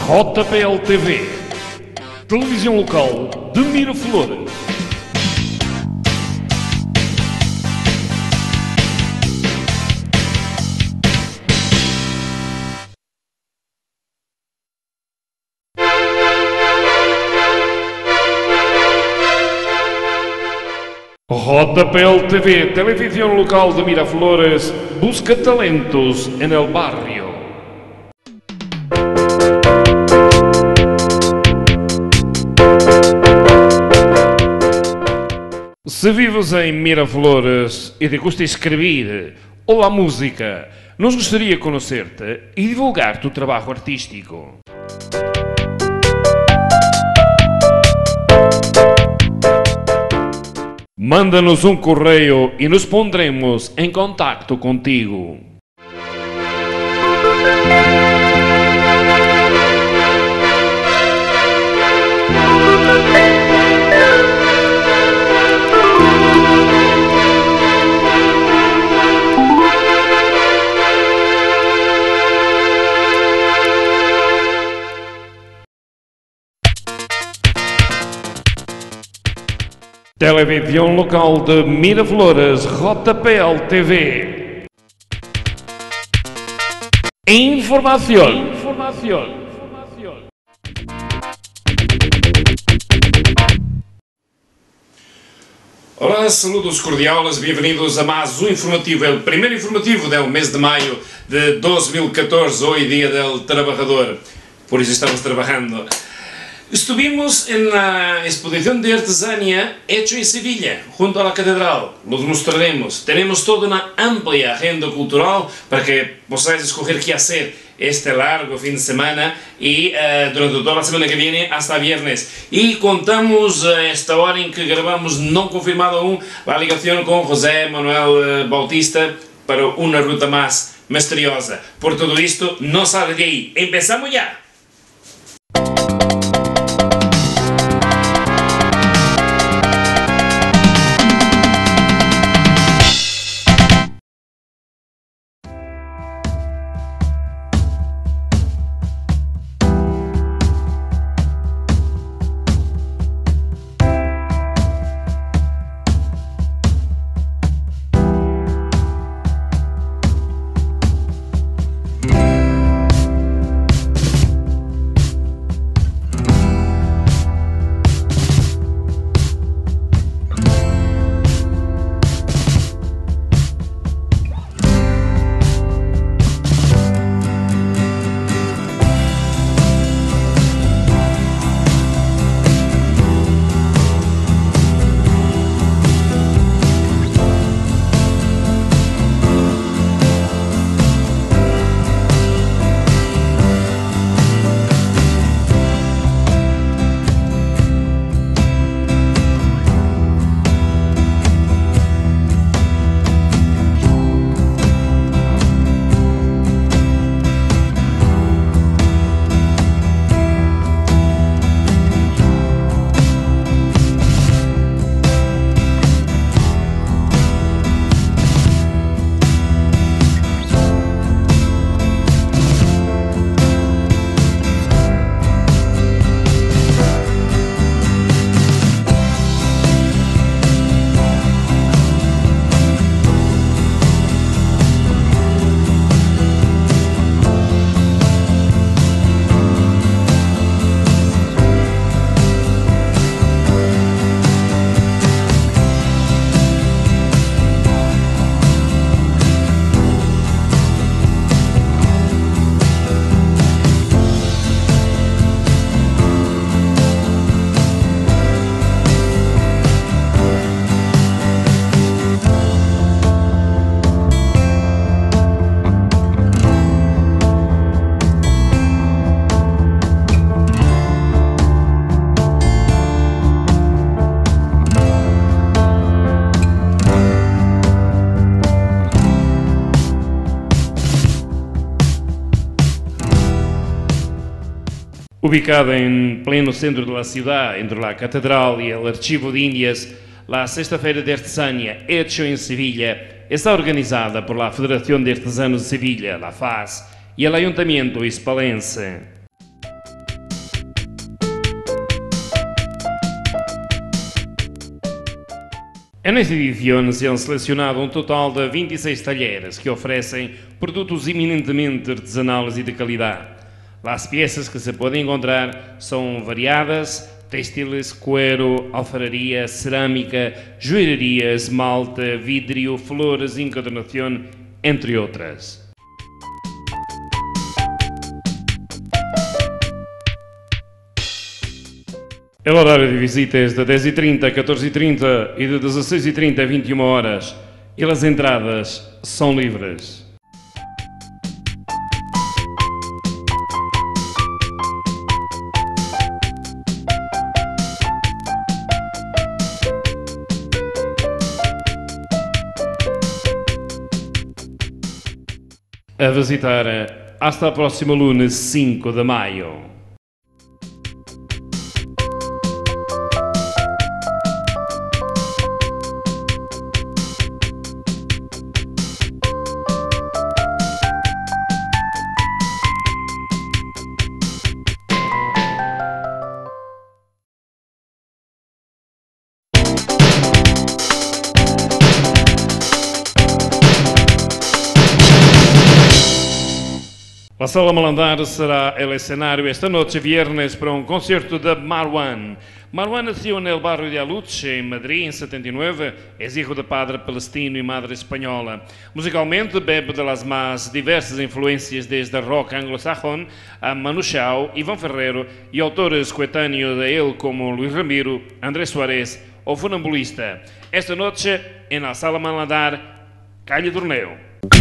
JPL TV, televisão local de Miraflores. JPL TV, televisão local de Miraflores, busca talentos en el barrio. Se vives em Miraflores e te gusta escrever ou a música, nos gostaria de conhecer-te e divulgar tu trabalho artístico. Manda-nos um correio e nos pondremos em contacto contigo. Televisão local de Miraflores, JPL TV. Información. Hola, saludos cordiales, bienvenidos a más un informativo, el primer informativo del mes de mayo de 2014, hoy Día del Trabajador, por eso estamos trabajando. Estuvimos en la exposición de artesanía hecho en Sevilla, junto a la catedral. Los mostraremos. Tenemos toda una amplia agenda cultural para que posáis escoger qué hacer este largo fin de semana y durante toda la semana que viene hasta viernes. Y contamos esta hora en que grabamos, no confirmado aún, la ligación con José Manuel Bautista para una ruta más misteriosa. Por todo esto, no sale de ahí. ¡Empezamos ya! Ubicada en pleno centro de la ciudad, entre la catedral y el archivo de Indias, la Sexta Feira de Artesanía, hecho en Sevilla, está organizada por la Federación de Artesanos de Sevilla, la FAS, y el Ayuntamiento hispalense. En esta edición se han seleccionado un total de 26 talleres que ofrecen productos eminentemente artesanales y de calidad. Las piezas que se pueden encontrar son variadas: textiles, cuero, alfararía, cerámica, joalheria, esmalte, vidrio, flores, encuadernación, entre otras. El horario de visita es de 10h30 a 14h30 y de 16h30 a 21 horas, y las entradas son libres. A visitar hasta el próximo lunes 5 de mayo. La Sala Malandar será el escenario esta noche viernes para un concierto de Marwan. Marwan nació en el barrio de Aluche, en Madrid, en 79. Es hijo de padre palestino y madre española. Musicalmente bebe de las más diversas influencias, desde rock anglosajón a Manu Chao, Iván Ferrero y autores coetáneos de él como Luis Ramiro, Andrés Suárez o Funambulista. Esta noche en la Sala Malandar, calle Torneo.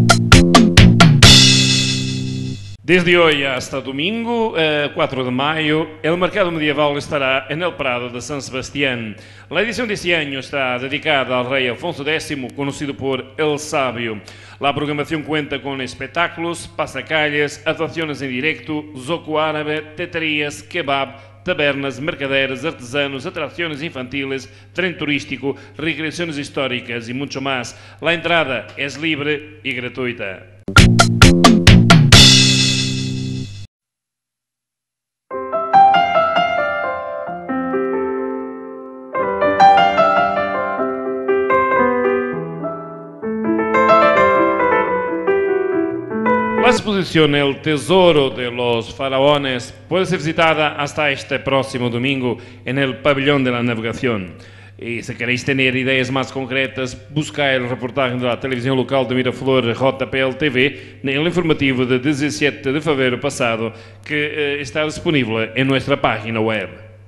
Desde hoy hasta domingo, 4 de mayo, el mercado medieval estará en el Prado de San Sebastián. La edición de este año está dedicada al rey Alfonso X, conocido por El Sabio. La programación cuenta con espectáculos, pasacalles, actuaciones en directo, zoco árabe, teterías, kebab, tabernas, mercaderes, artesanos, atracciones infantiles, tren turístico, recreaciones históricas y mucho más. La entrada es libre y gratuita. La exposición El Tesoro de los Faraones puede ser visitada hasta este próximo domingo en el Pabellón de la Navegación. Y si queréis tener ideas más concretas, buscad el reportaje de la televisión local de Miraflor, JPL TV, en el informativo de 17 de febrero pasado, que está disponible en nuestra página web.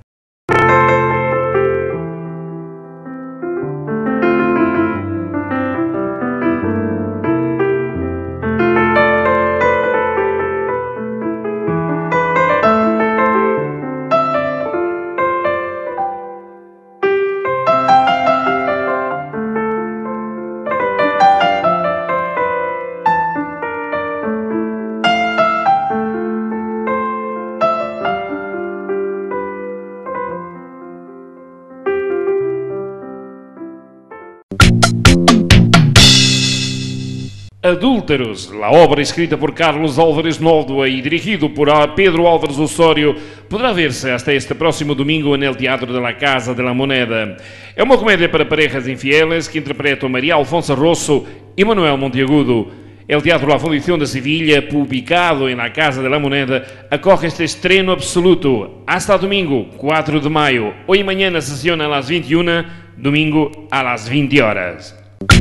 Adúlteros, la obra escrita por Carlos Álvares Nódoa y dirigido por Pedro Álvares Osório, podrá verse hasta este próximo domingo en el Teatro de la Casa de la Moneda. É uma comédia para parejas infieles que interpretam María Alfonso Rosso y Manuel Monteagudo. El Teatro La Fundición de Sevilla, ubicado en la Casa de la Moneda, acoge este estreno absoluto hasta el domingo 4 de mayo. Hoy y mañana sesión a las 21, domingo a las 20 horas.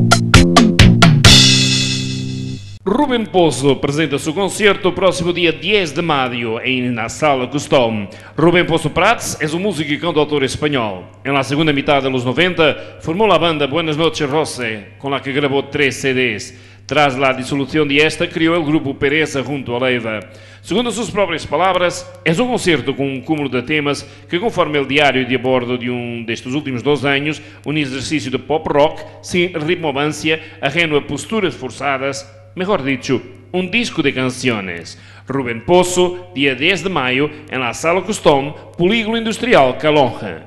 Rubén Pozo presenta su concierto el próximo día 10 de mayo en la Sala Custom. Rubén Pozo Prats es un músico y cantautor español. En la segunda mitad de los 90 formó la banda Buenas Noches Rosé, con la que grabó 3 CDs. Tras la disolución de esta, creó el grupo Pereza junto a Leiva. Segundo sus propias palabras, es un concierto con un cúmulo de temas que, conforme el diario de a bordo de estos últimos 2 años, un ejercicio de pop rock sin ritmovancia, ajeno a posturas forzadas, mejor dicho, un disco de canciones. Rubén Pozo, día 10 de mayo, en la Sala Custom, Polígono Industrial Calonja.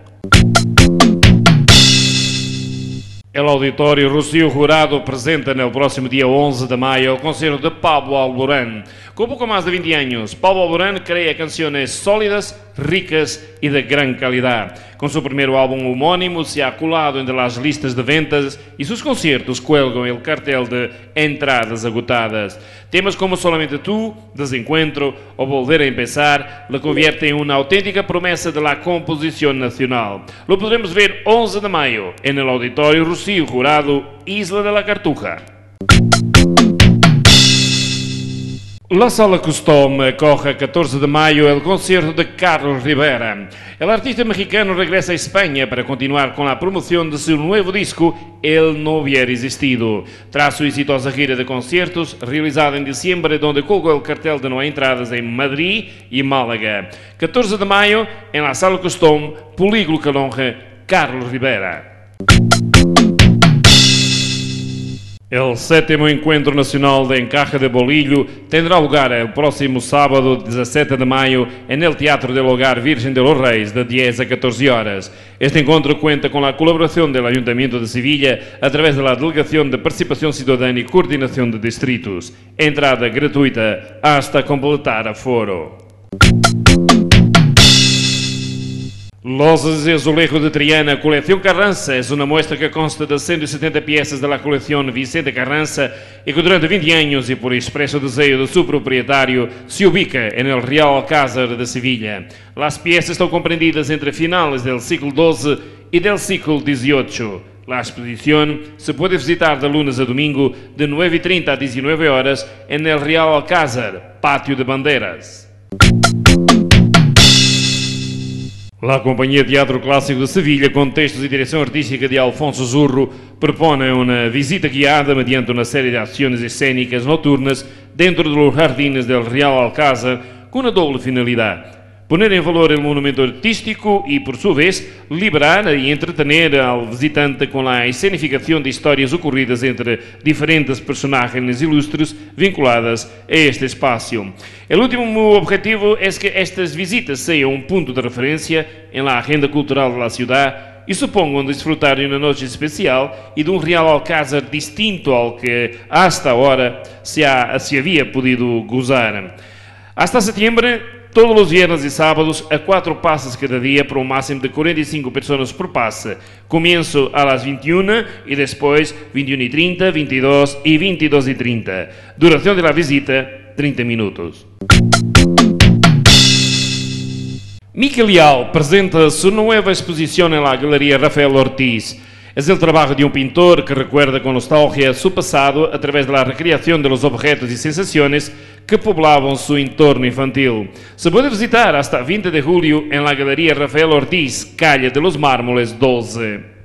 El Auditorio Rocío Jurado presenta en el próximo día 11 de mayo el concierto de Pablo Alborán. Con poco más de 20 años, Pablo Alborán crea canciones sólidas ricas y de gran calidad. Con su primer álbum homónimo se ha colado entre las listas de ventas y sus conciertos cuelgan el cartel de entradas agotadas. Temas como Solamente Tú, Desencuentro o Volver a Empezar lo convierte en una auténtica promesa de la composición nacional. Lo podremos ver 11 de mayo en el Auditorio Rocío Jurado, Isla de la Cartuja. La Sala Custom acoge a 14 de mayo el concierto de Carlos Rivera. El artista mexicano regresa a España para continuar con la promoción de su nuevo disco, Él no hubiera existido. Tras su exitosa gira de conciertos, realizada en diciembre, donde colgó el cartel de no hay entradas en Madrid y Málaga. 14 de mayo, en la Sala Custom, Polígono Calonge, Carlos Rivera. El 7º Encuentro Nacional de Encaje de Bolillo tendrá lugar el próximo sábado 17 de mayo en el Teatro del Hogar Virgen de los Reyes de 10 a 14 horas. Este encuentro cuenta con la colaboración del Ayuntamiento de Sevilla a través de la Delegación de Participación Ciudadana y Coordinación de Distritos. Entrada gratuita hasta completar aforo. Losas de azulejo de Triana, colección Carranza, es una muestra que consta de 170 piezas de la colección Vicente Carranza y que durante 20 años y por expreso deseo de su propietario se ubica en el Real Alcázar de Sevilla. Las piezas están comprendidas entre finales del siglo XII y del siglo XVIII. La exposición se puede visitar de lunes a domingo de 9:30 a 19 horas en el Real Alcázar, Patio de Banderas. La Compañía Teatro Clásico de Sevilla, con textos y dirección artística de Alfonso Zurro, propone una visita guiada mediante una serie de acciones escénicas nocturnas dentro de los jardines del Real Alcázar con una doble finalidad: poner en valor el monumento artístico y, por su vez, liberar y entretener al visitante con la escenificación de historias ocurridas entre diferentes personajes ilustres vinculadas a este espacio. El último objetivo es que estas visitas sean un punto de referencia en la agenda cultural de la ciudad y supongan disfrutar de una noche especial y de un Real Alcázar distinto al que hasta ahora se había podido gozar. Hasta septiembre, todos los viernes y sábados, a 4 pases cada día por un máximo de 45 personas por pase. Comienzo a las 21 y después 21:30, 22 y 22:30. Duración de la visita, 30 minutos. Miquel Leal presenta su nueva exposición en la Galería Rafael Ortiz. Es el trabajo de un pintor que recuerda con nostalgia su pasado a través de la recreación de los objetos y sensaciones que poblaban su entorno infantil. Se puede visitar hasta 20 de julio en la Galería Rafael Ortiz, calle de los Mármoles 12.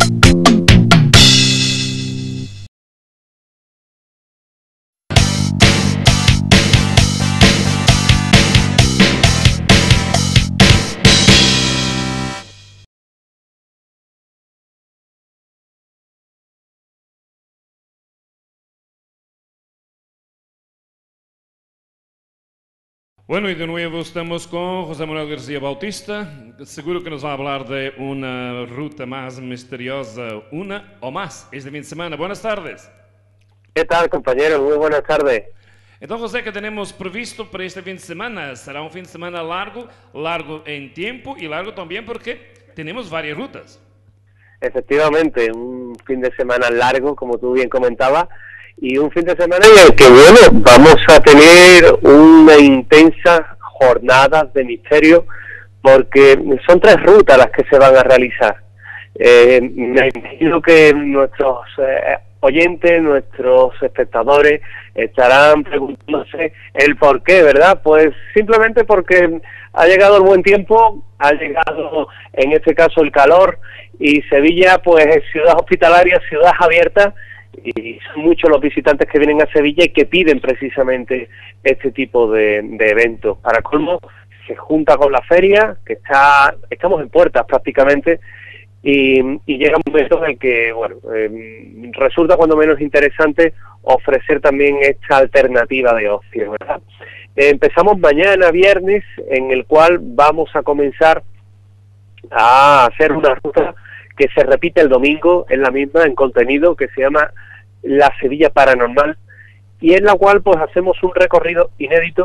Bueno, y de nuevo estamos con José Manuel García Bautista. Seguro que nos va a hablar de una ruta más misteriosa, una o más, este fin de semana. Buenas tardes. ¿Qué tal, compañero? Muy buenas tardes. Entonces, José, ¿qué tenemos previsto para este fin de semana? Será un fin de semana largo en tiempo y largo también porque tenemos varias rutas. Efectivamente, un fin de semana largo, como tú bien comentabas, y un fin de semana en el que, bueno, vamos a tener una intensa jornada de misterio, porque son 3 rutas las que se van a realizar. Me imagino que nuestros oyentes, nuestros espectadores estarán preguntándose el por qué, ¿verdad? Pues simplemente porque ha llegado el buen tiempo, ha llegado en este caso el calor, y Sevilla pues es ciudad hospitalaria, ciudad abierta, y son muchos los visitantes que vienen a Sevilla y que piden precisamente este tipo de eventos. Para colmo, se junta con la feria, que estamos en puertas prácticamente, y llega un momento en el que, bueno, resulta cuando menos interesante ofrecer también esta alternativa de ocio, ¿verdad? Empezamos mañana, viernes, en el cual vamos a comenzar a hacer una ruta que se repite el domingo, en la misma, en contenido, que se llama La Sevilla Paranormal, y en la cual pues hacemos un recorrido inédito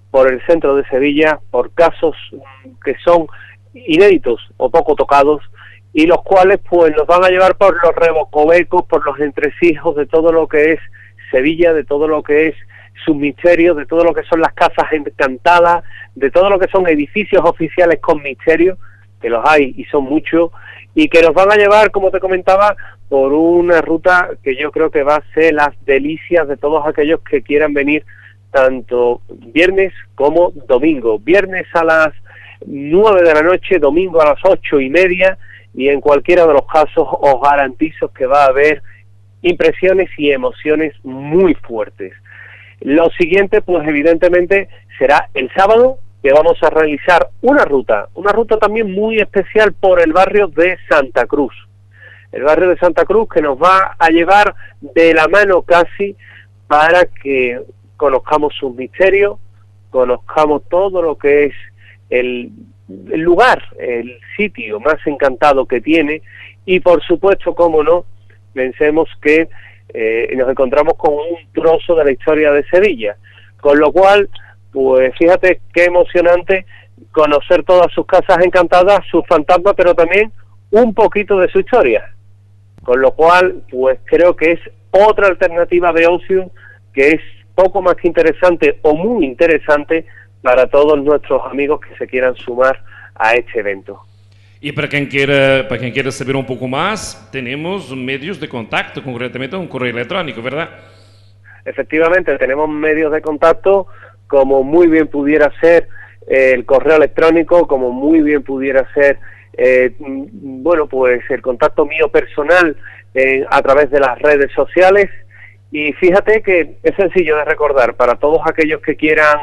por el centro de Sevilla, por casos que son inéditos o poco tocados, y los cuales pues nos van a llevar por los recovecos, por los entresijos de todo lo que es Sevilla, de todo lo que es sus misterios, de todo lo que son las casas encantadas, de todo lo que son edificios oficiales con misterios, que los hay y son muchos, y que nos van a llevar, como te comentaba, por una ruta que yo creo que va a ser las delicias de todos aquellos que quieran venir, tanto viernes como domingo. Viernes a las 9 de la noche, domingo a las 8:30, y en cualquiera de los casos os garantizo que va a haber impresiones y emociones muy fuertes. Lo siguiente, pues evidentemente, será el sábado, que vamos a realizar una ruta también muy especial por el barrio de Santa Cruz. El barrio de Santa Cruz, que nos va a llevar de la mano casi para que conozcamos sus misterios, conozcamos todo lo que es el lugar, el sitio más encantado que tiene, y por supuesto, cómo no, pensemos que nos encontramos con un trozo de la historia de Sevilla, con lo cual, pues fíjate qué emocionante conocer todas sus casas encantadas, sus fantasmas, pero también un poquito de su historia, con lo cual, pues creo que es otra alternativa de ocio que es poco más que interesante o muy interesante para todos nuestros amigos que se quieran sumar a este evento. Y para quien quiera saber un poco más, tenemos medios de contacto, concretamente un correo electrónico, ¿verdad? Efectivamente, tenemos medios de contacto, como muy bien pudiera ser el correo electrónico, como muy bien pudiera ser, bueno, pues el contacto mío personal a través de las redes sociales. Y fíjate que es sencillo de recordar para todos aquellos que quieran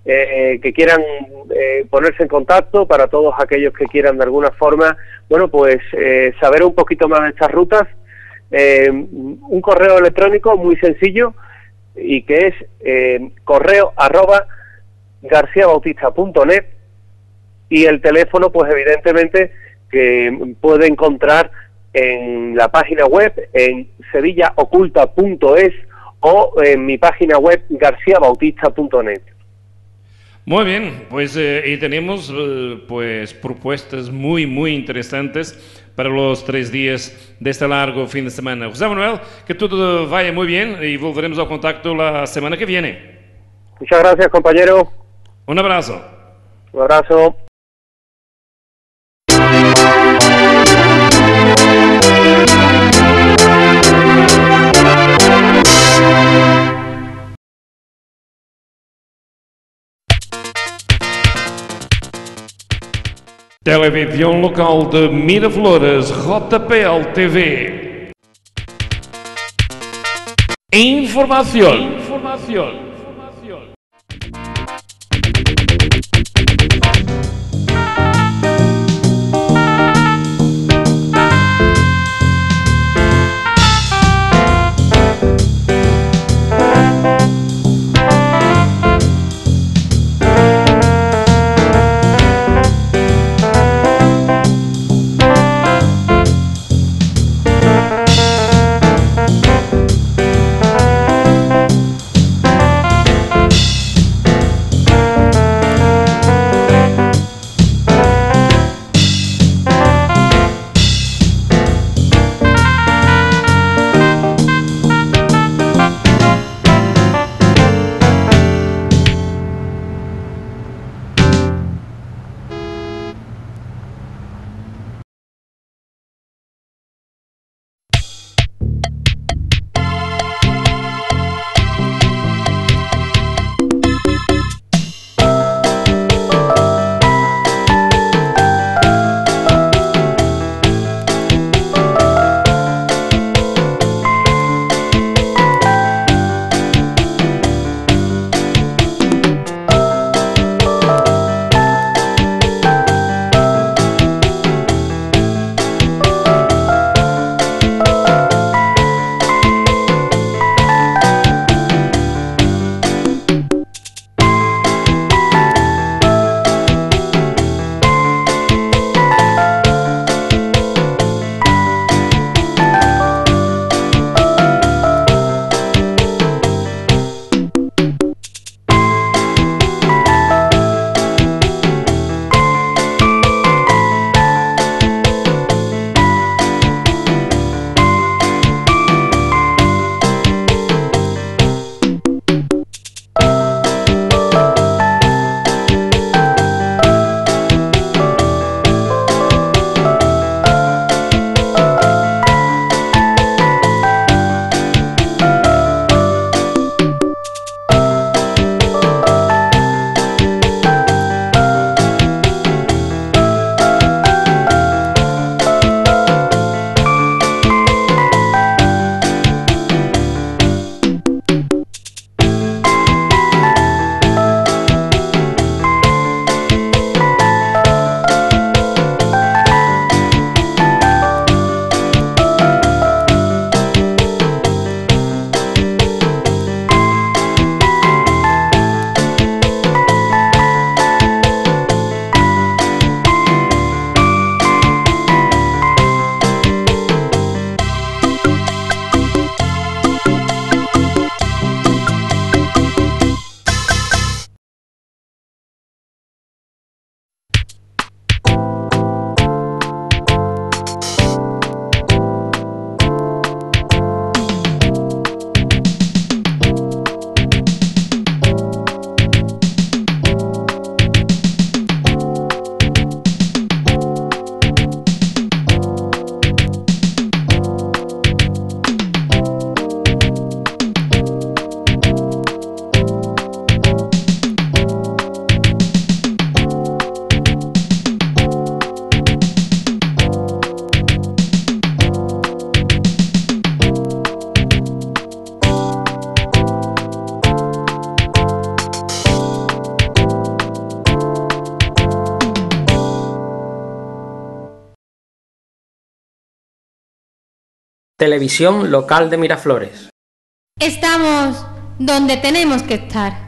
ponerse en contacto, para todos aquellos que quieran de alguna forma, bueno, pues saber un poquito más de estas rutas, un correo electrónico muy sencillo, y que es correo@garciabautista.net, y el teléfono, pues evidentemente, que puede encontrar en la página web, en sevillaoculta.es, o en mi página web, garciabautista.net. Muy bien, pues y tenemos pues propuestas muy interesantes para los 3 días de este largo fin de semana. José Manuel, que todo vaya muy bien y volveremos al contacto la semana que viene. Muchas gracias, compañero. Un abrazo. Un abrazo. Televisión local de Miraflores, JPL TV. Información. Televisión local de Miraflores. Estamos donde tenemos que estar.